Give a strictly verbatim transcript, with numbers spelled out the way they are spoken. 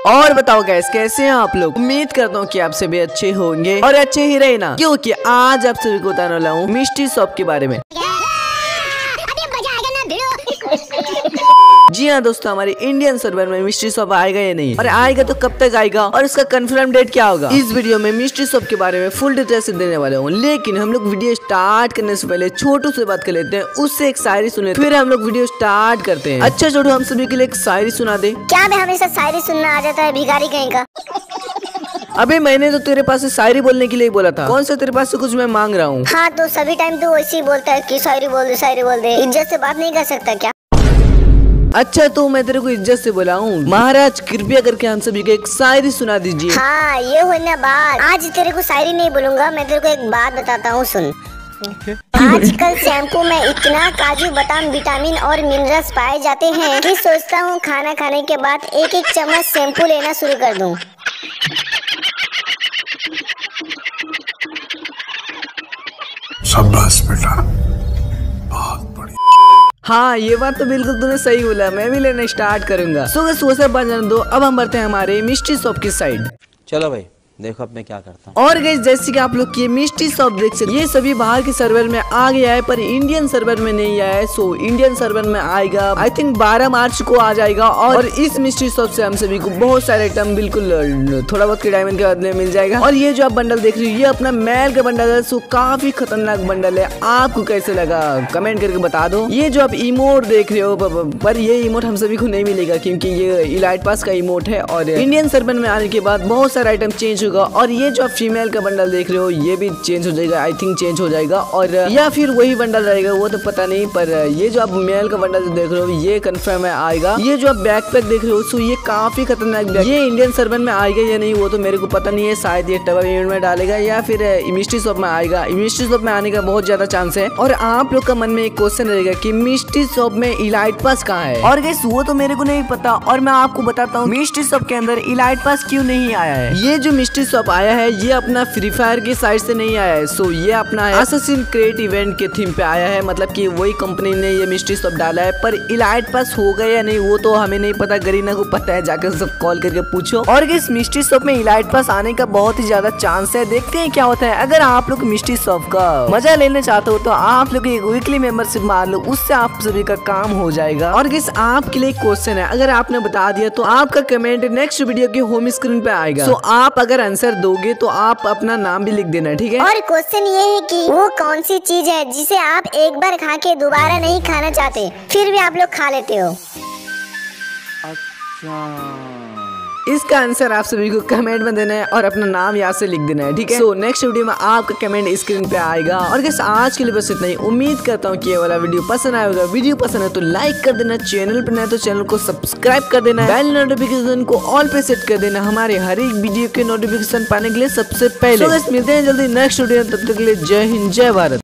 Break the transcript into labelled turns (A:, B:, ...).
A: और बताओ गैस कैसे हैं आप लोग। उम्मीद करता हूँ कि आप सभी अच्छे होंगे और अच्छे ही रहे ना, क्योंकि आज आप सभी को बताने वाला हूँ मिस्ट्री शॉप के बारे में। जी हाँ दोस्तों, हमारे इंडियन सर्वर में मिस्ट्री शॉप आएगा या नहीं, और आएगा तो कब तक आएगा और इसका कंफर्म डेट क्या होगा। इस वीडियो में मिस्ट्री शॉप के बारे में फुल डिटेल से देने वाले हूँ। लेकिन हम लोग वीडियो स्टार्ट करने से पहले छोटू से बात कर लेते हैं, उससे एक शायरी सुने फिर हम लोग वीडियो स्टार्ट करते हैं। अच्छा छोटू, हम सभी के लिए एक शायरी सुना दे।
B: क्या मैं हमेशा शायरी सुनना आ जाता है, भिखारी कहीं का।
A: अबे मैंने तो तेरे पास से शायरी बोलने के लिए बोला था, कौन सा तेरे पास से कुछ मैं मांग रहा हूँ।
B: हाँ तो सभी टाइम तो वैसे ही बोलता है कि शायरी बोल दे शायरी बोल दे, इज्जत से बात नहीं कर सकता क्या?
A: अच्छा तो मैं तेरे को इज्जत से बोला हूँ। महाराज कृपया करके हम सभी को एक शायरी सुना दीजिए।
B: हाँ ये हो ना बात। आज तेरे को शायरी नहीं बोलूंगा, मैं तेरे को एक बात बताता हूँ, सुन। आजकल शैम्पू में इतना काजू बादाम विटामिन और मिनरल्स पाए जाते हैं कि सोचता हूँ खाना खाने के बाद एक एक चम्मच शैम्पू लेना शुरू कर दूँ।
C: शाबाश बेटा, बहुत बढ़िया।
A: हाँ ये बात तो बिल्कुल तूने सही बोला, मैं भी लेना स्टार्ट करूंगा। सो गैस वो सब बात जाने दो, अब हम बढ़ते हैं हमारे मिस्ट्री शॉप की साइड।
D: चलो भाई देखो अब मैं क्या करता हूँ।
A: और गैस जैसे कि आप लोग ये मिस्ट्री शॉप देख सकते, ये सभी बाहर के सर्वर में आ गया है पर इंडियन सर्वर में नहीं आया है। सो इंडियन सर्वर में आएगा आई थिंक बारह मार्च को आ जाएगा। और इस मिस्ट्री शॉप से हम सभी को बहुत सारे आइटम बिल्कुल थोड़ा बहुत के डायमंड के बदले मिल जाएगा। और ये जो आप बंडल देख रहे हो ये अपना मैल का बंडल है। सो काफी खतरनाक बंडल है, आपको कैसे लगा कमेंट करके बता दो। ये जो आप इमोट देख रहे हो, पर ये इमोट हम सभी को नहीं मिलेगा क्योंकि ये इलाइट पास का इमोट है। और इंडियन सर्वर में आने के बाद बहुत सारे आइटम चेंज होगा। और ये जो आप फीमेल का बंडल देख रहे हो ये भी चेंज हो जाएगा, आई थिंक चेंज हो जाएगा। और या फिर वही बंडल रहेगा वो तो पता नहीं, पर ये जो आप मेल का बंडल देख रहे हो ये कंफर्म है आएगा। ये जो आप बैकपैक देख रहे हो सो ये काफी खतरनाक बैग, ये इंडियन सर्वर में आएगा या नहीं वो तो मेरे को पता नहीं है। शायद ये टबा इवेंट में डालेगा या फिर मिस्ट्री शॉप में आएगा। मिस्ट्री शॉप में आने का बहुत ज्यादा चांस है। और आप लोग का मन में एक क्वेश्चन रहेगा कि मिस्ट्री शॉप में इलाइट पास कहाँ है, और गैस वो तो मेरे को नहीं पता। और मैं आपको बताता हूँ मिस्ट्री शॉप के अंदर इलाइट पास क्यों नहीं आया है। ये जो मिस्ट्री शॉप आया है ये अपना फ्री फायर की साइड से नहीं आया है। सो ये अपना असैसिन क्रेट इवेंट के थीम पे आया है, मतलब कि वही कंपनी ने ये मिस्ट्री शॉप डाला है। पर इलाइट पास हो गया या नहीं वो तो हमें नहीं पता, गरीना को पता है, जाकर सब कॉल करके पूछो। और इस मिस्ट्री शॉप में इलाइट पास आने का बहुत ही ज्यादा चांस है, देखते हैं क्या होता है। अगर आप लोग मिस्ट्री शॉप का मजा लेना चाहते हो तो आप लोग एक वीकली मेंबरशिप मार लो, उससे आप सभी का काम हो जाएगा। और किस आपके लिए क्वेश्चन है, अगर आपने बता दिया तो आपका कमेंट नेक्स्ट वीडियो के होम स्क्रीन पे आएगा। सो आप अगर आंसर दोगे तो आप अपना नाम भी लिख देना, ठीक है।
B: और क्वेश्चन ये है कि वो कौन सी चीज है जिसे आप एक बार खा के दोबारा नहीं खाना चाहते फिर भी आप लोग खा लेते हो।
D: अच्छा
A: इसका आंसर आप सभी को कमेंट में देना है और अपना नाम यहाँ से लिख देना है, ठीक है। सो नेक्स्ट वीडियो में आपका कमेंट स्क्रीन पे आएगा। और कैसे आज के लिए बस इतना ही। उम्मीद करता हूँ कि ये वाला वीडियो पसंद आया होगा। वीडियो पसंद है तो लाइक कर देना, चैनल पर नए तो चैनल को सब्सक्राइब कर देना, बेल नोटिफिकेशन को ऑल पे सेट कर देना हमारे हर एक वीडियो के नोटिफिकेशन पाने के लिए सबसे पहले। so, मिलते हैं जल्दी नेक्स्ट वीडियो, तब तक के लिए जय हिंद जय भारत।